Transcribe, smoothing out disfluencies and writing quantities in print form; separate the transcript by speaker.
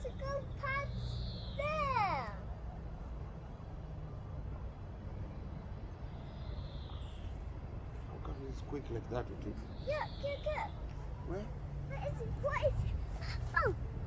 Speaker 1: to go past there.
Speaker 2: How come it's quick like that, okay?
Speaker 1: Look.
Speaker 2: Where?
Speaker 1: What is it? Oh.